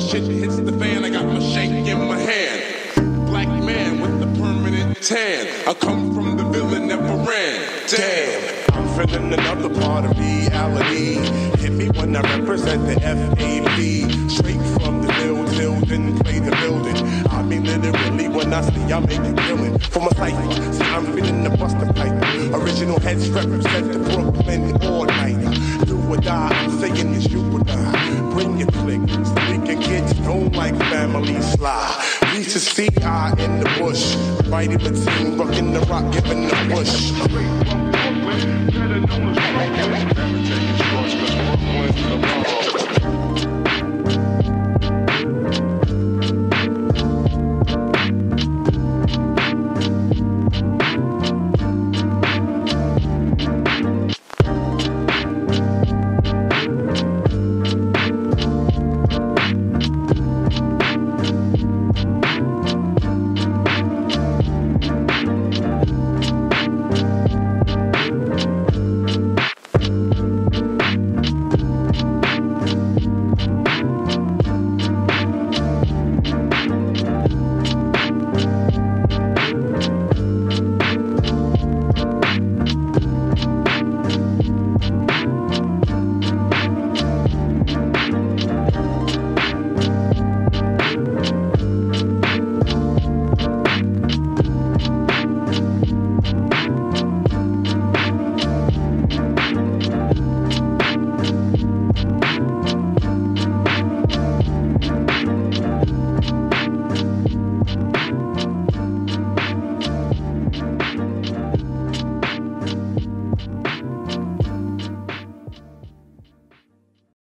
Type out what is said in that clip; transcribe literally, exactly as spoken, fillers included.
shit hits the fan, I got my shank in my hand. Black man with the permanent tan. I come from the villain, never ran. Damn, I'm feeling another part of reality. Hit me when I represent the F A B. Straight from the mill till then play the building. I mean literally when I see I make a killing. For my cipher, see I'm feeling the buster pipe. Original heads represent the Brooklyn all-nighter. Do or die, I'm saying it's you or die. Bring your click so we can get stoned like family sly. Reach to C I in the bush. Right in between, rocking the rock, giving the push. Better known as Brooklyn. Never taking shorts, cause Brooklyn's the law.